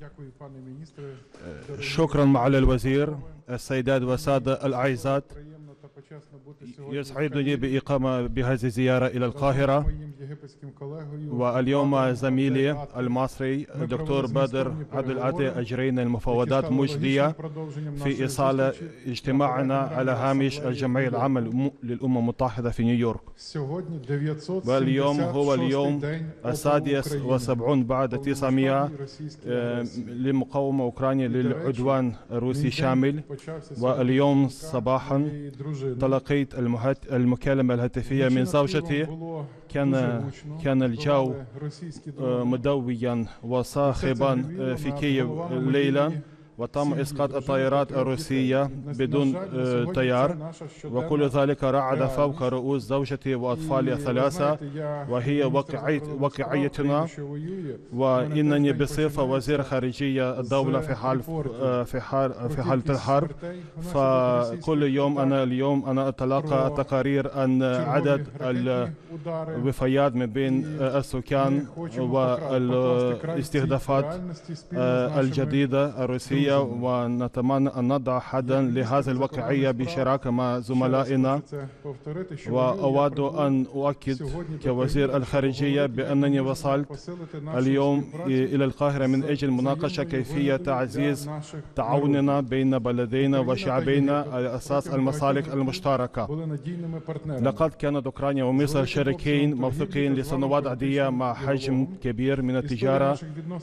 شكرا معالي الوزير. السيدات والسادة الأعزاء، يسعدني بإقامة بهذه الزيارة إلى القاهرة، واليوم زميلي المصري الدكتور بدر عبد العاطي أجرينا المفاوضات مجدية في إيصال اجتماعنا على هامش الجمعية العامة للأمم المتحدة في نيويورك. واليوم هو اليوم 76 بعد 900 لمقاومة أوكرانيا للعدوان الروسي شامل. واليوم صباحا تلقيت المكالمة الهاتفية من زوجتي. كان الجو مدويا وصاخبا في كييف ليلا، وتم إسقاط الطائرات الروسية بدون طيار، وكل ذلك رعد فوق رؤوس زوجتي وأطفالي الثلاثة، وهي واقعيتنا. وإنني بصفة وزير خارجية الدولة في حالة الحرب، فكل يوم أنا أتلقى تقارير أن عدد الوفيات من بين السكان والاستهدافات الجديدة الروسية، ونتمنى أن نضع حدا لهذه الواقعية بشراكة مع زملائنا. وأود أن أؤكد كوزير الخارجية بأنني وصلت اليوم إلى القاهرة من أجل مناقشة كيفية تعزيز تعاوننا بين بلدينا وشعبينا على أساس المصالح المشتركة. لقد كانت أوكرانيا ومصر شريكين موثوقين لسنوات عديدة مع حجم كبير من التجارة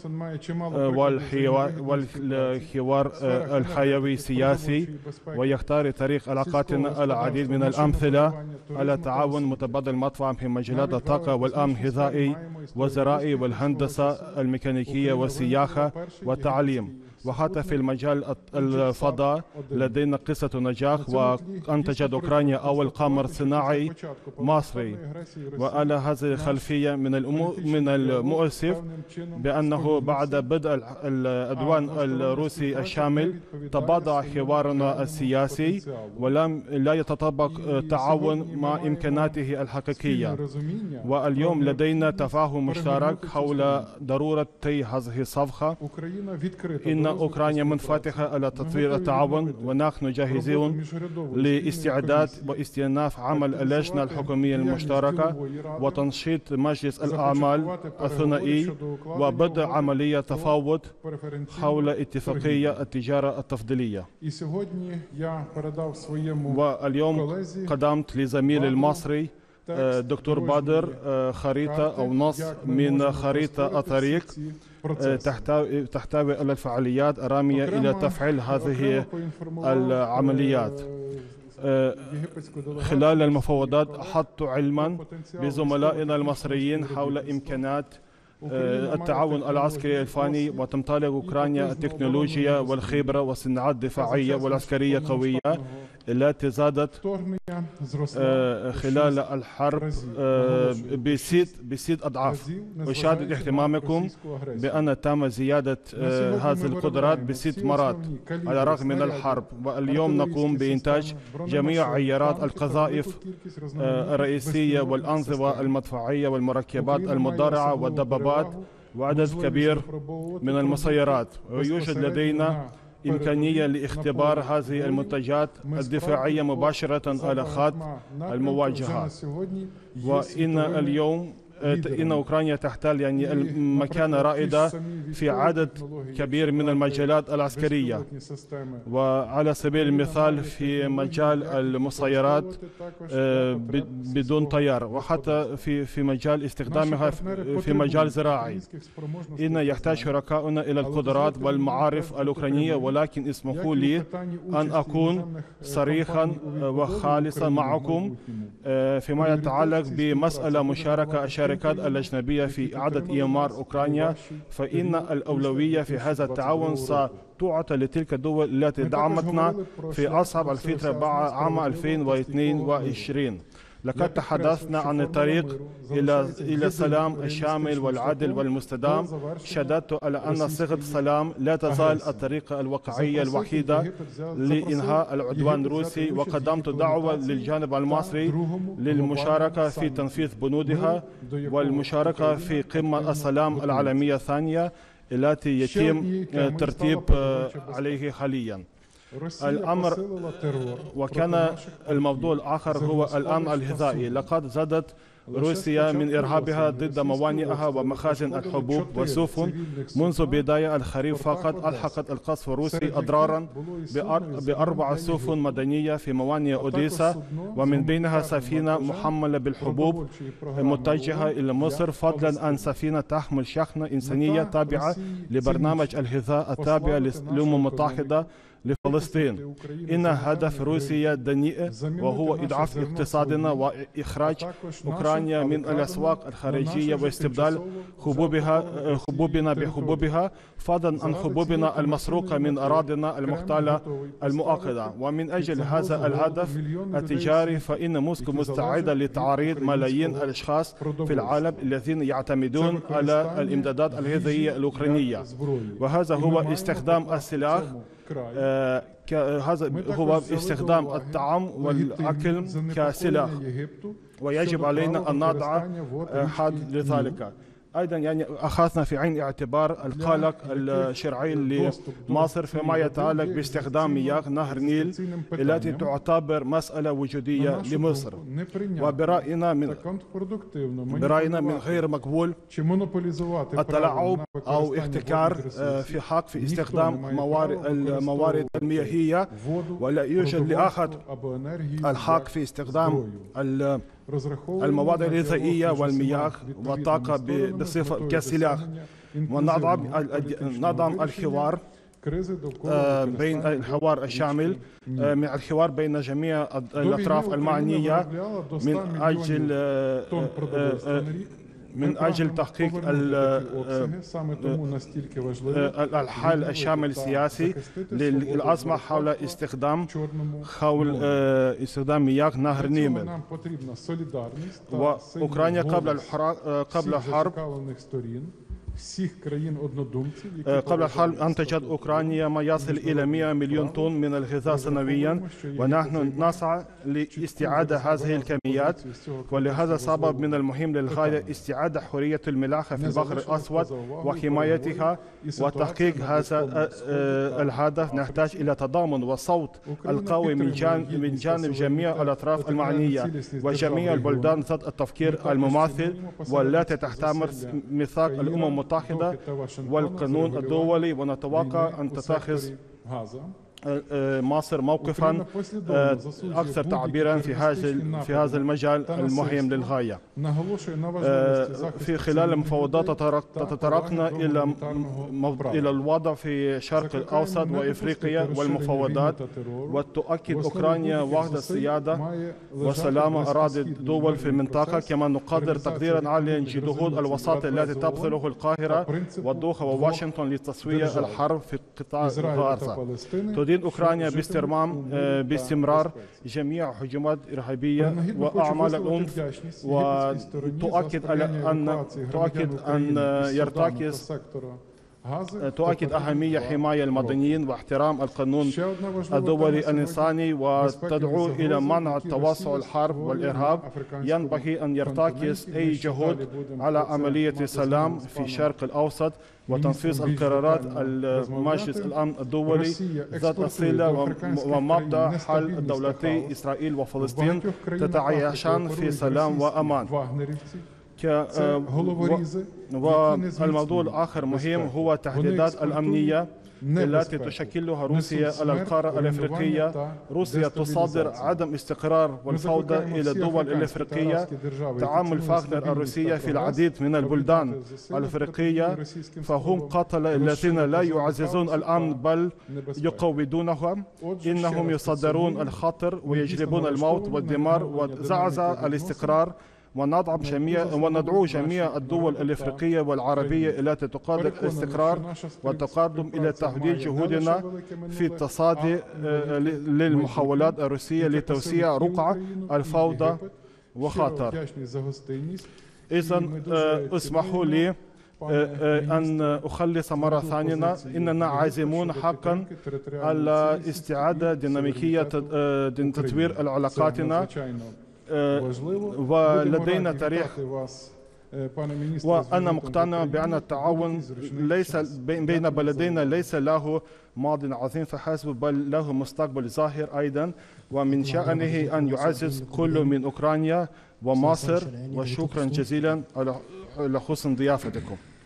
والحوار الحيوي السياسي، ويختار طريق علاقاتنا العديد من الأمثلة على تعاون متبادل المطعم في مجالات الطاقة والأمن الغذائي والزراعي والهندسة الميكانيكية والسياحة والتعليم. وحتى في المجال الفضاء لدينا قصة نجاح، وأنتجت أوكرانيا أول قمر صناعي مصري. وعلى هذه الخلفية من المؤسف بأنه بعد بدء العدوان الروسي الشامل تباطأ حوارنا السياسي لا يتطابق تعاون مع إمكاناته الحقيقية. واليوم لدينا تفاهم مشترك حول ضرورة هذه الصفقة. إن أوكرانيا منفتحة على تطوير التعاون، ونحن جاهزون لاستعداد واستئناف عمل اللجنة الحكومية المشتركة وتنشيط مجلس الأعمال الثنائي وبدء عملية تفاوض حول اتفاقية التجارة التفضيلية. واليوم قدمت لزميلي المصري دكتور بدر خريطة أو نص من خريطة الطريق تحتوي على الفعاليات الرامية إلى تفعيل هذه العمليات. خلال المفاوضات أحطت علما بزملائنا المصريين حول إمكانات التعاون العسكري الفني، وتمتلك أوكرانيا التكنولوجيا والخبرة والصناعات الدفاعية والعسكرية قوية التي زادت خلال الحرب بست أضعاف. أشاهد اهتمامكم بأن تم زيادة هذه القدرات ب6 مرات على الرغم من الحرب. واليوم نقوم بإنتاج جميع عيارات القذائف الرئيسية والأنظمة المدفعية والمركبات المدرعة والدبابات وعدد كبير من المسيرات. ويوجد لدينا إمكانية لاختبار هذه المنتجات الدفاعية مباشرة على خط المواجهة. إن أوكرانيا تحتل مكانة رائدة في عدد كبير من المجالات العسكرية، وعلى سبيل المثال في مجال المسيرات بدون طيار، وحتى في مجال استخدامها في مجال زراعي. إن يحتاج شركاؤنا إلى القدرات والمعارف الأوكرانية، ولكن اسمحوا لي أن أكون صريحا وخالصا معكم فيما يتعلق بمسألة مشاركة الشركات الأجنبية في إعادة إعمار أوكرانيا. فإن الأولوية في هذا التعاون ستعطى لتلك الدول التي دعمتنا في أصعب الفترة بعد عام 2022. لقد تحدثنا عن الطريق إلى السلام الشامل والعادل والمستدام. شددت على أن صيغة السلام لا تزال الطريقة الواقعية الوحيدة لإنهاء العدوان الروسي، وقدمت دعوة للجانب المصري للمشاركة في تنفيذ بنودها والمشاركة في قمة السلام العالمية الثانية. التي يتم ترتيب عليه حاليا. الأمر وكان الموضوع الآخر هو الأمن الغذائي. لقد زادت روسيا من إرهابها ضد موانئها ومخازن الحبوب والسفن. منذ بداية الخريف فقط ألحقت القصف الروسي أضرارا ب4 سفن مدنية في موانئ أوديسا، ومن بينها سفينة محملة بالحبوب متجهة إلى مصر، فضلا عن سفينة تحمل شحنة إنسانية تابعة لبرنامج الغذاء التابع للأمم المتحدة لفلسطين. إن هدف روسيا دنيء، وهو إضعاف اقتصادنا وإخراج أوكرانيا من الأسواق الخارجية واستبدال حبوبنا بحبوبها، فضلا عن حبوبنا المسروقة من أراضينا المحتلة المؤقتة. ومن أجل هذا الهدف التجاري فإن موسكو مستعدة لتعريض ملايين الأشخاص في العالم الذين يعتمدون على الإمدادات الغذائية الأوكرانية، وهذا هو استخدام السلاح. هذا هو استخدام الطعام والأكل كسلاح، ويجب علينا أن نضع حد لذلك. أيضا يعني أخذنا في عين الاعتبار القلق الشرعي لمصر فيما يتعلق باستخدام مياه نهر النيل التي تعتبر مسألة وجودية لمصر. وبرأينا من غير مقبول التلاعب أو احتكار في حق في استخدام الموارد المياهية، ولا يوجد لأحد الحق في استخدام المواد الغذائية والمياه والطاقة بصفة كسلاح. ونضم الحوار بين الحوار الشامل من الحوار بين جميع الأطراف المعنية من أجل تحقيق الحل الشامل السياسي للأزمة حول استخدام مياه نهر النيل. وأوكرانيا قبل الحرب أنتجت أوكرانيا ما يصل إلى 100 مليون طن من الغذاء سنويا، ونحن نسعى لاستعادة هذه الكميات. ولهذا سبب من المهم للغاية استعادة حرية الملاحة في البحر الأسود وحمايتها. وتحقيق هذا الهدف نحتاج إلى تضامن وصوت القوي من جانب جميع الأطراف المعنية وجميع البلدان ذات التفكير المماثل، والتي تحترم ميثاق الأمم المتحدة والقانون الدولي. ونتوقع أن تتخذ مصر موقفا أكثر تعبيرا في هذا المجال المهم للغاية. في خلال المفاوضات تطرقنا إلى الوضع في الشرق الأوسط وإفريقيا والمفاوضات، وتؤكد أوكرانيا وحدة السيادة وسلامة أراضي الدول في المنطقة. كما نقدر تقديرا عاليا جهود الوساطة التي تبذله القاهرة والدوحة وواشنطن لتسوية الحرب في قطاع غزة. تدين أوكرانيا باستمرار جميع هجمات إرهابية وأعمال العنف، وتؤكد تؤكد أهمية حماية المدنيين واحترام القانون الدولي الإنساني، وتدعو إلى منع توسع الحرب والإرهاب. ينبغي أن يرتكز أي جهود على عملية سلام في الشرق الأوسط وتنفيذ القرارات المجلس الأمن الدولي ذات الصلة ومبدأ حل دولتي إسرائيل وفلسطين تتعايشان في سلام وأمان. والموضوع الآخر مهم هو التهديدات الأمنية التي تشكلها روسيا على القارة الأفريقية. روسيا تصدر عدم استقرار والفوضى إلى الدول الأفريقية. تعامل فاغنر الروسية في العديد من البلدان الأفريقية، فهم قتلة الذين لا يعززون الأمن بل يقوضونهم. إنهم يصدرون الخطر ويجلبون الموت والدمار وزعزع الاستقرار. وندعو جميع الدول الإفريقية والعربية التي تقدر الاستقرار والتقدم إلى تحديد جهودنا في التصدي للمحاولات الروسية لتوسيع رقعة الفوضى وخطر. إذن اسمحوا لي أن أخلص مرة ثانية. إننا عازمون حقا على استعادة ديناميكية تطوير علاقاتنا، ولدينا تاريخ وأنا مقتنع بأن التعاون ليس بين بلدينا ليس له ماض عظيم فحسب، بل له مستقبل ظاهر أيضا، ومن شأنه أن يعزز كل من أوكرانيا ومصر. وشكرا جزيلا على حسن ضيافتكم.